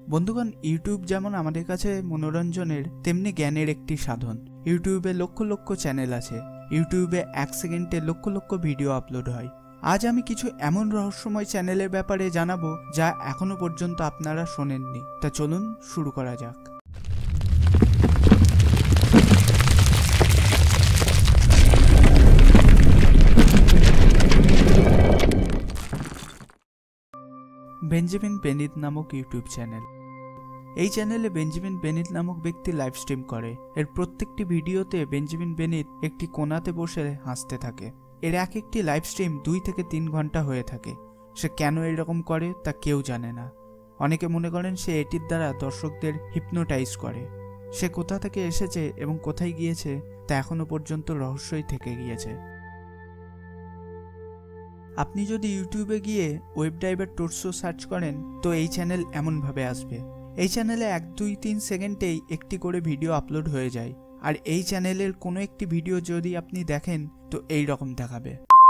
বন্ধুগণ, ইউটিউব যেমন আমাদের কাছে মনোরঞ্জনের তেমনি জ্ঞানের একটি সাধন। ইউটিউবে লক্ষ লক্ষ চ্যানেল আছে। ইউটিউবে 1 সেকেন্ডে লক্ষ লক্ষ ভিডিও আপলোড হয়। আজ আমি কিছু এমন রহস্যময় চ্যানেলের ব্যাপারে জানাবো যা এখনো পর্যন্ত আপনারা শোনেননি। তা চলুন শুরু করা যাক। বেঞ্জামিন বেনিত নামক ইউটিউব চ্যানেল। এই চ্যানেলে বেঞ্জামিন বেনিত নামক ব্যক্তি লাইভ স্ট্রিম করে। এর প্রত্যেকটি ভিডিওতে বেঞ্জামিন বেনিত একটি কোণাতে বসে হাসতে থাকে। এর এক একটি লাইভ স্ট্রিম 2 থেকে 3 ঘন্টা হয়ে থাকে। সে কেন এরকম করে তা কেউ জানে না। অনেকে মনে করেন সে এটির দ্বারা দর্শকদের হিপনোটাইজ করে। সে কোথা থেকে এসেছে এবং কোথায় গিয়েছে তা এখনো পর্যন্ত রহস্যই থেকে গিয়েছে। আপনি যদি ইউটিউবে গিয়ে ওয়েব ড্রাইভার টোর্সো সার্চ করেন তো এই চ্যানেল এমনভাবে আসবে। এই চ্যানেলে 1, 2, 3 সেকেন্ডেই একটি করে ভিডিও আপলোড হয়ে যায়। আর এই চ্যানেলের কোনো একটি ভিডিও যদি আপনি দেখেন তো এই রকম দেখাবে।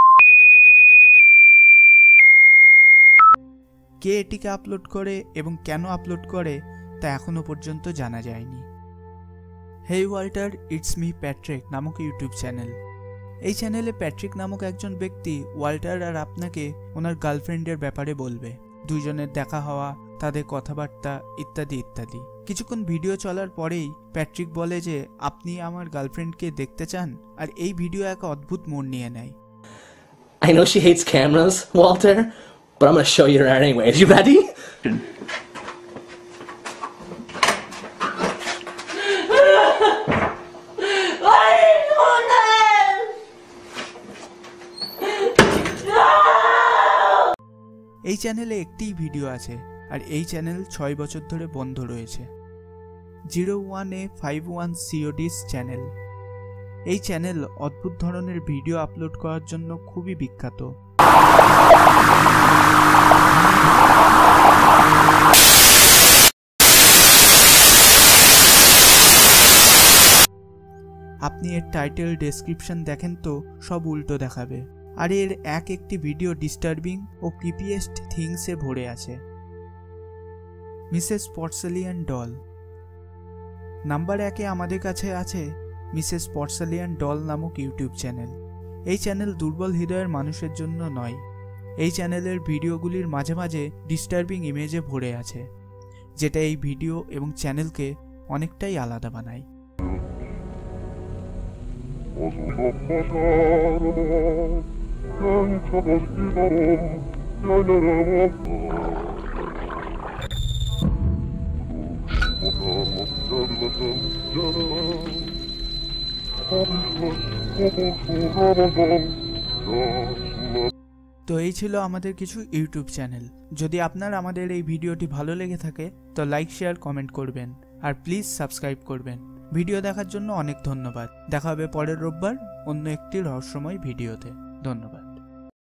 কে এটিকে আপলোড করে এবং কেন আপলোড করে তা এখনো পর্যন্ত জানা যায়নি। Hey Walter, it's me Patrick নামক ইউটিউব চ্যানেল। এই চ্যানেলে প্যাট্রিক নামক একজন ব্যক্তি ওয়াল্টার আর আপনাকে ওনার গার্লফ্রেন্ডের ব্যাপারে বলবে। দুইজনের দেখা হওয়া, তাদের কথাবার্তা ইত্যাদি ইত্যাদি। কিছুক্ষণ ভিডিও চলার পরেই প্যাট্রিক বলে যে আপনি আমার গার্লফ্রেন্ডকে দেখতে চান, আর এই ভিডিও এক অদ্ভুত মোড় নিয়ে নেয়। I know she hates cameras, Walter, but I'm gonna show you her anyway. Are you ready? এই চ্যানেলে একটিই ভিডিও আছে, আর এই চ্যানেল 6 বছর ধরে বন্ধ রয়েছে। 01A51 CODs channel. এই চ্যানেল অদ্ভুত ধরনের ভিডিও আপলোড করার জন্য খুবই বিখ্যাত। আপনি এর টাইটেল ডেসক্রিপশন দেখেন তো সব উল্টো দেখাবে। আর এর এক একটি ভিডিও ডিস্টার্বিং ও ক্রিপিয়েস্ট থিংসে ভরে আছে। Mrs Porcelain doll. নাম্বার 1-এ আমাদের কাছে আছে মিসেস পর্সেলিয়ান ডল নামক ইউটিউব চ্যানেল। এই চ্যানেল দুর্বল হৃদয়ের মানুষের জন্য নয়। এই চ্যানেলের ভিডিওগুলির মাঝে মাঝে ডিস্টার্বিং ইমেজে ভরে আছে, যেটা এই ভিডিও এবং চ্যানেলকে অনেকটাই আলাদা বানায়। তো এই ছিল আমাদের কিছু ইউটিউব চ্যানেল। যদি আপনার আমাদের এই ভিডিওটি ভালো লেগে থাকে তো লাইক, শেয়ার, কমেন্ট করবেন, আর প্লিজ সাবস্ক্রাইব করবেন। ভিডিও দেখার জন্য অনেক ধন্যবাদ। দেখা হবে পরের রোববার অন্য একটি রহস্যময় ভিডিওতে। ধন্যবাদ।